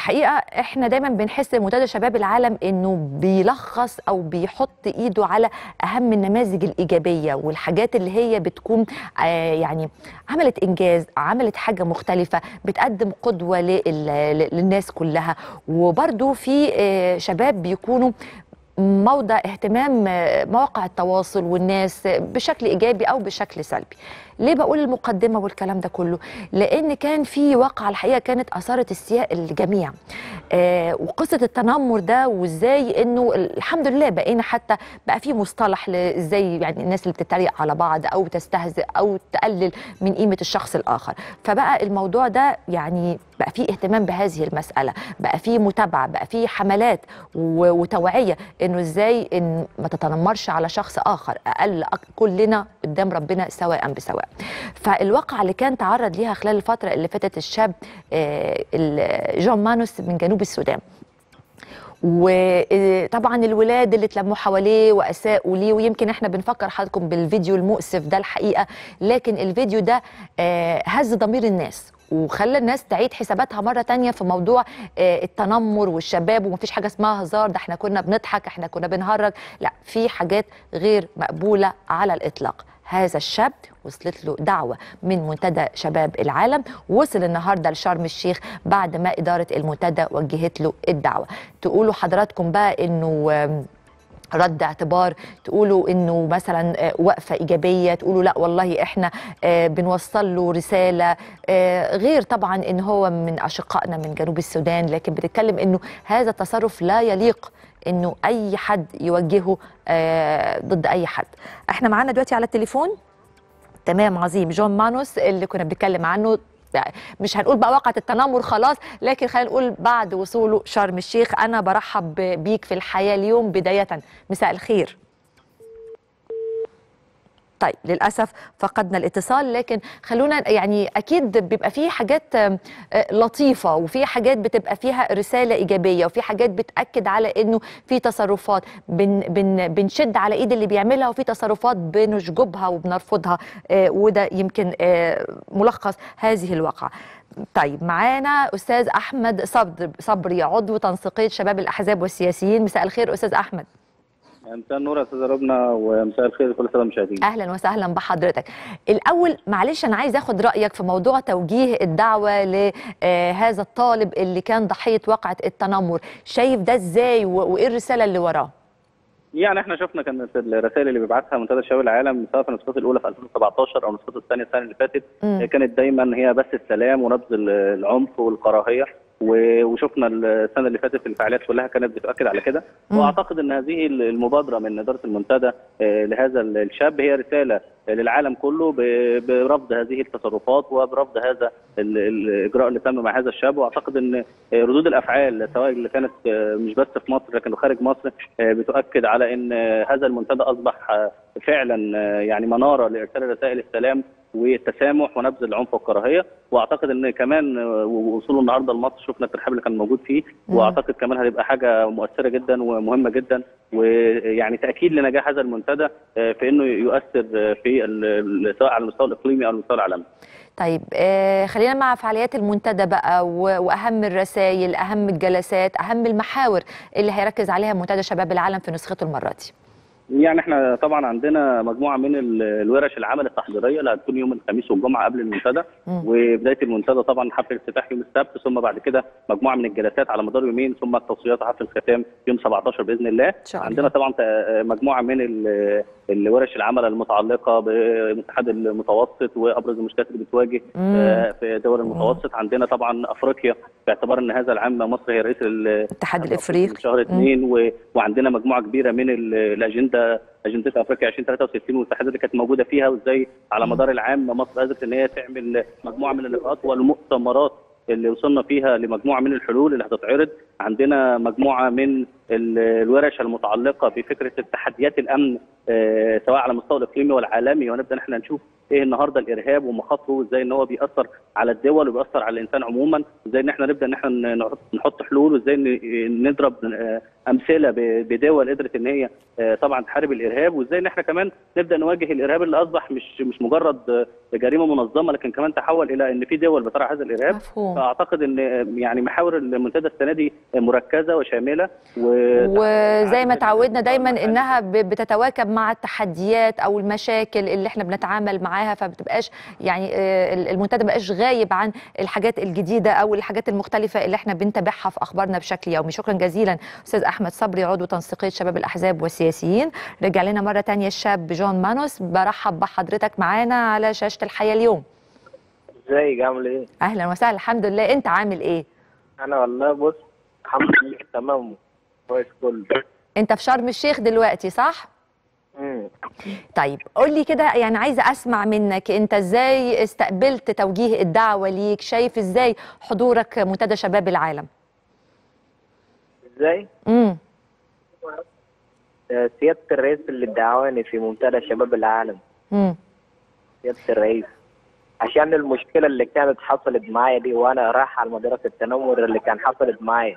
الحقيقه احنا دايما بنحس منتدى شباب العالم انه بيلخص او بيحط ايده على اهم النماذج الايجابيه والحاجات اللي هي بتكون يعني عملت انجاز، عملت حاجه مختلفه، بتقدم قدوه للناس كلها. وبرده في شباب بيكونوا موضع اهتمام مواقع التواصل والناس بشكل ايجابي او بشكل سلبي. ليه بقول المقدمه والكلام ده كله؟ لان كان في واقعه الحقيقه كانت اثارت استياء الجميع، وقصه التنمر ده، وازاي انه الحمد لله بقينا حتى بقى في مصطلح ازاي يعني الناس اللي بتتريق على بعض او تستهزئ او تقلل من قيمه الشخص الاخر. فبقى الموضوع ده يعني بقى فيه اهتمام بهذه المساله، بقى فيه متابعه، بقى فيه حملات وتوعيه انه ازاي ان ما تتنمرش على شخص اخر، كلنا قدام ربنا سواء بسواء. فالواقعه اللي كان تعرض ليها خلال الفتره اللي فاتت الشاب جون مانوس من جنوب السودان، وطبعا الولاد اللي اتلموا حواليه واساءوا ليه، ويمكن احنا بنفكر حضراتكم بالفيديو المؤسف ده الحقيقه، لكن الفيديو ده هز ضمير الناس وخلى الناس تعيد حساباتها مرة تانية في موضوع التنمر والشباب، ومفيش حاجة اسمها هزار، ده احنا كنا بنضحك، احنا كنا بنهرج. لا، في حاجات غير مقبولة على الإطلاق. هذا الشاب وصلت له دعوة من منتدى شباب العالم، وصل النهاردة لشرم الشيخ بعد ما إدارة المنتدى وجهت له الدعوة. تقولوا حضراتكم بقى إنه رد اعتبار، تقولوا انه مثلا وقفه ايجابيه، تقولوا لا والله احنا بنوصل له رساله، غير طبعا ان هو من اشقائنا من جنوب السودان، لكن بنتكلم انه هذا التصرف لا يليق انه اي حد يوجهه ضد اي حد. احنا معانا دلوقتي على التليفون تمام عظيم جون مانوس اللي كنا بنتكلم عنه، مش هنقول بقى واقعة التنمر خلاص، لكن خلينا نقول بعد وصوله شرم الشيخ. أنا برحب بيك في الحياة اليوم بداية، مساء الخير. طيب للأسف فقدنا الاتصال، لكن خلونا يعني أكيد بيبقى فيه حاجات لطيفة، وفي حاجات بتبقى فيها رسالة إيجابية، وفي حاجات بتأكد على إنه في تصرفات بنشد على إيد اللي بيعملها، وفي تصرفات بنشجبها وبنرفضها، وده يمكن ملخص هذه الواقعة. طيب معانا أستاذ أحمد صبري عضو تنسيقية شباب الأحزاب والسياسيين. مساء الخير أستاذ أحمد. مساء النور يا استاذه ربنا، ومساء الخير لكل الساده المشاهدين. اهلا وسهلا بحضرتك. الاول معلش انا عايز اخد رايك في موضوع توجيه الدعوه لهذا الطالب اللي كان ضحيه واقعه التنمر، شايف ده ازاي وايه الرساله اللي وراه؟ يعني احنا شفنا كانت الرسائل اللي بيبعتها منتدى شباب العالم سواء في النسخه الاولى في 2017 او النسخه الثانيه السنه اللي فاتت، كانت دايما هي بس السلام ونبذ العنف والكراهيه، وشفنا السنه اللي فاتت الفعاليات كلها كانت بتؤكد على كده. واعتقد ان هذه المبادره من اداره المنتدى لهذا الشاب هي رساله للعالم كله برفض هذه التصرفات وبرفض هذا الاجراء اللي تم مع هذا الشاب. واعتقد ان ردود الافعال سواء اللي كانت مش بس في مصر لكن خارج مصر بتؤكد على ان هذا المنتدى اصبح فعلا يعني مناره لارسال رسائل السلام والتسامح ونبذ العنف والكراهيه. واعتقد ان كمان وصوله النهارده لمصر شفنا الترحاب اللي كان موجود فيه، واعتقد كمان هتبقى حاجه مؤثره جدا ومهمه جدا، ويعني تاكيد لنجاح هذا المنتدى في انه يؤثر في سواء على المستوى الاقليمي او المستوى العالمي. طيب خلينا مع فعاليات المنتدى بقى، واهم الرسائل، اهم الجلسات، اهم المحاور اللي هيركز عليها منتدى شباب العالم في نسخته المره دي. يعني احنا طبعا عندنا مجموعه من الورش العمل التحضيريه اللي هتكون يوم الخميس والجمعه قبل المنتدى، وبدايه المنتدى طبعا حفل الافتتاح يوم السبت، ثم بعد كده مجموعه من الجلسات على مدار يومين، ثم التصفيات وحفل الختام يوم 17 باذن الله. عندنا طبعا مجموعه من الورش العمل المتعلقه بالاتحاد المتوسط وابرز المشكلات اللي بتواجه في دول المتوسط. عندنا طبعا افريقيا باعتبار ان هذا العام مصر هي رئيس الاتحاد الافريقي شهر 2 وعندنا مجموعه كبيره من اجنده افريقيا 2063 والاتحادات اللي كانت موجوده فيها، وازاي على مدار العام مصر قدرت ان هي تعمل مجموعه من اللقاءات والمؤتمرات اللي وصلنا فيها لمجموعه من الحلول اللي هتتعرض. عندنا مجموعه من الورش المتعلقه بفكره التحديات الامن سواء على المستوى الاقليمي والعالمي، ونبدا احنا نشوف ايه النهارده الارهاب ومخاطره، وازاي ان هو بيأثر على الدول وبيأثر على الانسان عموما، وازاي ان احنا نبدا ان احنا نحط حلول، وازاي نضرب امثله بدول قدرت ان هي طبعا تحارب الارهاب، وازاي ان احنا كمان نبدا نواجه الارهاب اللي اصبح مش مجرد جريمه منظمه، لكن كمان تحول الى ان في دول بترعى هذا الارهاب. مفهوم. فاعتقد ان يعني محاور المنتدى السنه دي مركزه وشامله، وزي ما تعودنا دايما انها بتتواكب مع التحديات او المشاكل اللي احنا بنتعامل معاها، فبتبقاش يعني المنتدى ما بقاش غايب عن الحاجات الجديده او الحاجات المختلفه اللي احنا بنتابعها في اخبارنا بشكل يومي. شكرا جزيلا استاذ احمد صبري، عضو تنسيقيه شباب الاحزاب والسياسيين. رجع لنا مره ثانيه الشاب جون مانوس، برحب بحضرتك معانا على شاشه الحياه اليوم. ازيك عامل ايه؟ اهلا وسهلا. الحمد لله، انت عامل ايه؟ انا والله بص الحمد لله تمام كويس كله. انت في شرم الشيخ دلوقتي صح؟ طيب قول لي كده، يعني عايزه اسمع منك انت ازاي استقبلت توجيه الدعوه ليك، شايف ازاي حضورك منتدى شباب العالم؟ ازاي؟ سيادة الرئيس اللي دعواني في منتدى شباب العالم. سيادة الرئيس عشان المشكلة اللي كانت حصلت معايا دي وانا رايح على مدرسة التنمر اللي كان حصلت معايا.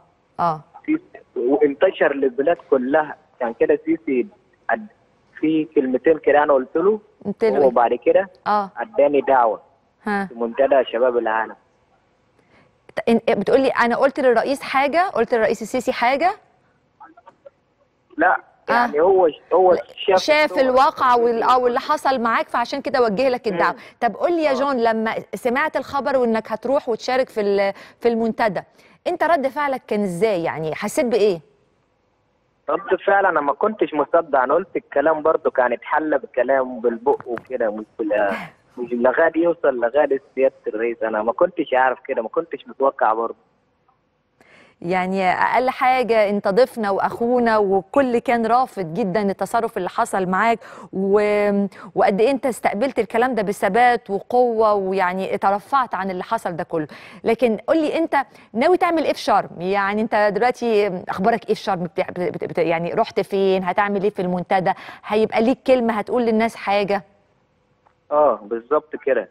وانتشر للبلاد كلها، عشان كده سيسي في كلمتين كده انا قلت له وبعد كده اداني دعوة في منتدى شباب العالم. بتقولي انا قلت للرئيس حاجة، قلت للرئيس السيسي حاجة؟ لا يعني هو شاف الواقع واللي حصل معاك، فعشان كده وجه لك الدعوه. طب قول لي يا جون، لما سمعت الخبر وانك هتروح وتشارك في المنتدى، انت رد فعلك كان ازاي؟ يعني حسيت بايه؟ رد فعل انا ما كنتش مصدق، انا قلت الكلام برضه كان اتحلى بكلام بالبق وكده، مش لغايه يوصل لغايه سياده الرئيس. انا ما كنتش عارف كده، ما كنتش متوقع برضه. يعني اقل حاجه انت ضيفنا واخونا، وكل كان رافض جدا التصرف اللي حصل معاك، وقد ايه انت استقبلت الكلام ده بثبات وقوه، ويعني ترفعت عن اللي حصل ده كله. لكن قول لي انت ناوي تعمل ايه في شرم؟ يعني انت دلوقتي اخبارك ايه في شرم؟ يعني رحت فين؟ هتعمل ايه في المنتدى؟ هيبقى ليك كلمه هتقول للناس حاجه؟ بالظبط كده.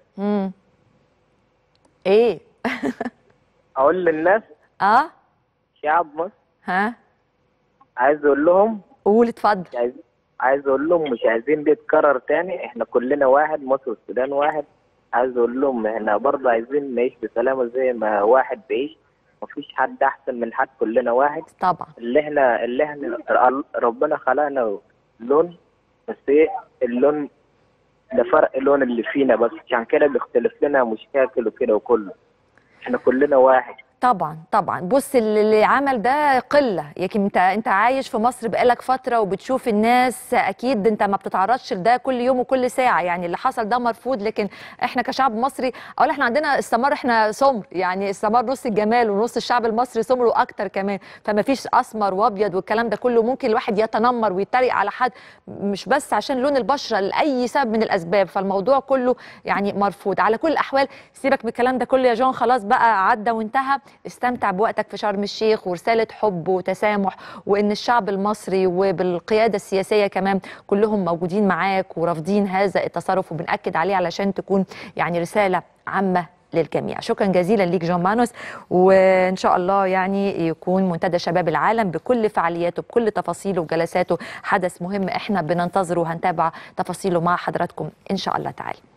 ايه؟ اقول للناس شعب مصر عايز اقول لهم. قول اتفضل. عايز اقول لهم مش عايزين دي تتكرر تاني، احنا كلنا واحد، مصر والسودان واحد. عايز اقول لهم احنا برضه عايزين نعيش بسلامه زي ما واحد بيعيش، مفيش حد احسن من حد، كلنا واحد طبعا. اللي احنا ربنا خلقنا لون، بس ايه اللون ده فرق اللون اللي فينا بس، عشان كده بيختلف لنا مشاكل وكده، وكله احنا كلنا واحد. طبعا. بص اللي عمل ده قله، يمكن انت عايش في مصر بقالك فتره وبتشوف الناس، اكيد انت ما بتتعرضش لده كل يوم وكل ساعه. يعني اللي حصل ده مرفوض، لكن احنا كشعب مصري احنا عندنا السمار، احنا سمر، يعني السمار نص الجمال ونص الشعب المصري سمر واكتر كمان، فما فيش اسمر وابيض والكلام ده كله. ممكن الواحد يتنمر ويتريق على حد مش بس عشان لون البشره، لاي سبب من الاسباب، فالموضوع كله يعني مرفوض. على كل الاحوال سيبك من الكلام ده كله يا جون، خلاص بقى عدى وانتهى. استمتع بوقتك في شرم الشيخ، ورسالة حب وتسامح، وإن الشعب المصري وبالقيادة السياسية كمان كلهم موجودين معاك ورافضين هذا التصرف، وبنأكد عليه علشان تكون يعني رسالة عامة للجميع. شكرا جزيلا ليك جون مانوس، وإن شاء الله يعني يكون منتدى شباب العالم بكل فعالياته بكل تفاصيله وجلساته حدث مهم احنا بننتظره وهنتابع تفاصيله مع حضراتكم إن شاء الله تعالى.